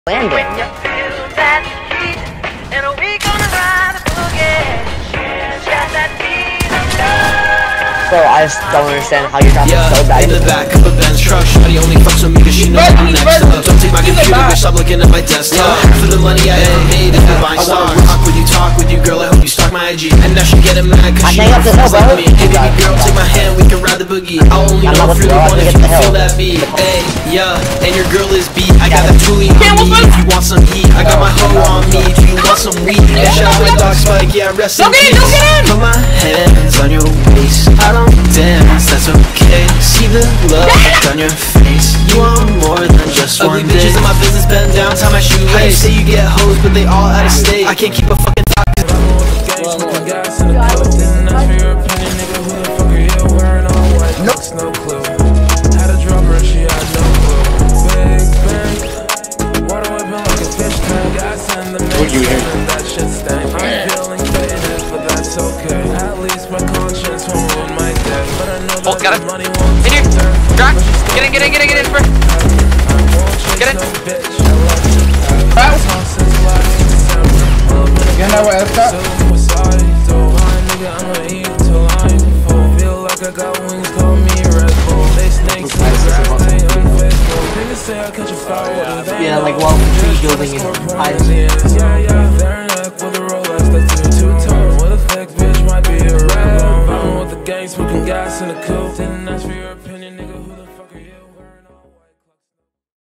landing. Bro, I just don't understand how you're dropping so bad. In the back of a Benz truck, shawty only fucks with me cause she knows I'm next up. Don't take my computer, bitch, stop looking at my desktop. For the money I ever made, if you're buying stocks. I wanna talk with you, girl, I hope you stalk my IG. And now she getting mad cause she feels like me. Hey baby girl, take my hand, we can ride the boogie. I'll only know if you're the one if you can feel that beat. Hey, yeah, and your girl is beat. I got that toolie on me, if you want some heat. I got my hoe on me, do you want some weed? And shout out my dog Spike, yeah, rest in peace. Put my hands on your waist, I don't dance, that's okay. See the look on your face. You want more than just one day. Bitches in my business, bend down, tie my shoelace. How you say you get hoes, but they all out of state. I can't keep a fucking talk. No clue. Had a drummer, she had no clue. Big bang, water whipping like a fish tank. Gas in the mix, and that shit stank. I'm feeling faded, but that's okay. At least my conscience won't ruin my day. But I know that the money won't in here. Drop. Get in, bro. Get in. Get in our ass I got wings, call me Red Bull. They snakes in the grass, they unfaithful. Niggas say I catch a foul. Yeah, like while tree building is high. Yeah,